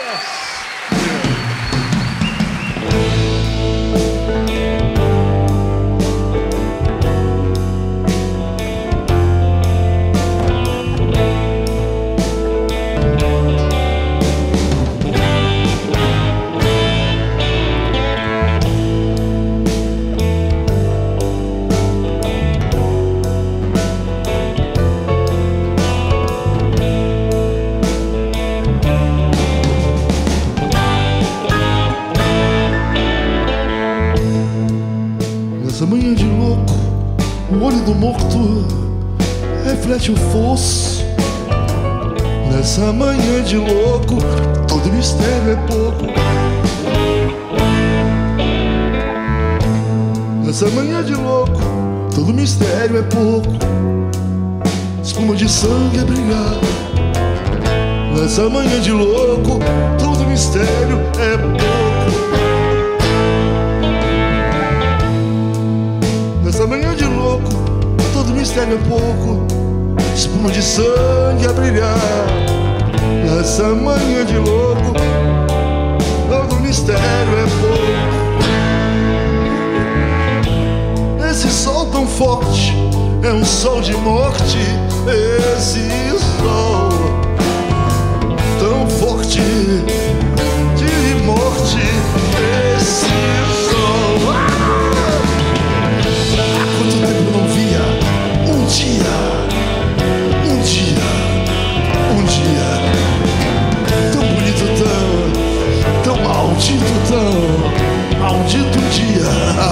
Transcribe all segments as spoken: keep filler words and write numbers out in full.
Nessa manhã de louco, o olho do morto reflete o fosso. Nessa manhã de louco, todo mistério é pouco. Nessa manhã de louco, todo mistério é pouco. Espuma de sangue a brilhar. Nessa manhã de louco, todo mistério é pouco. Nessa manhã de louco, todo mistério é pouco. Espuma de sangue a brilhar. Nessa manhã de louco, todo mistério é pouco. Esse sol tão forte é um sol de morte. Esse sol tão forte de morte. Esse sol. Há quanto tempo eu não via um dia, um dia, um dia tão bonito, tão, tão maldito, tão maldito dia.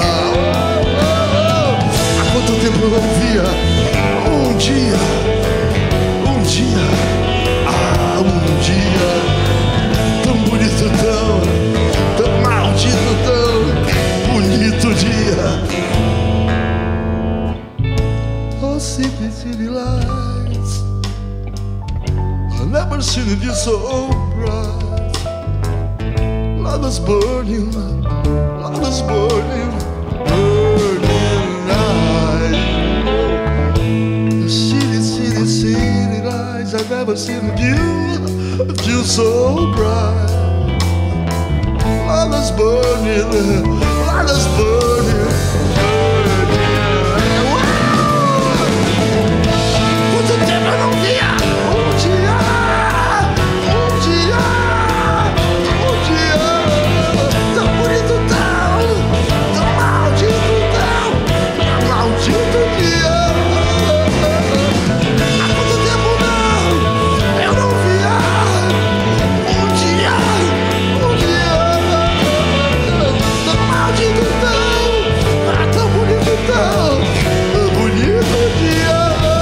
Há quanto tempo eu não via um dia, um dia, ah, um dia tão bonito, tão, tão maldito, tão bonito dia. Oh, city, city lights, I've never seen it so bright. Love is burning, love is burning, burning light. The city, city, city lights, I've never seen a view, a view so bright. Love is burning, love is burning, burning. Quanto tempo eu não via um dia, um dia, um dia tão bonito, tão, tão maldito, tão, tão maldito dia. Há quanto tempo não, eu não via um dia, um dia tão maldito, tão, tão bonito, tão bonito dia.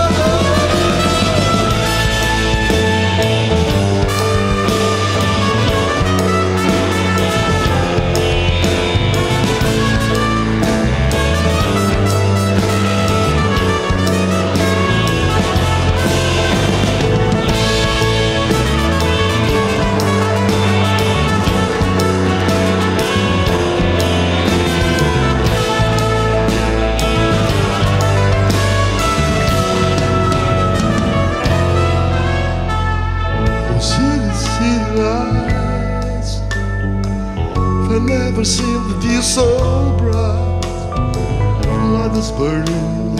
I've never seen the view so bright. Light is burning,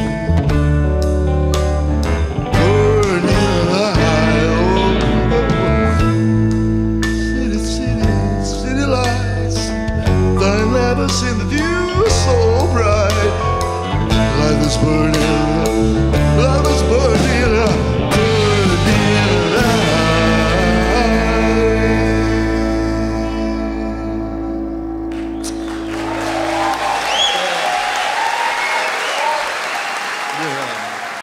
burning high. Oh, city, city, city lights. I've never seen the view so bright. Light is burning.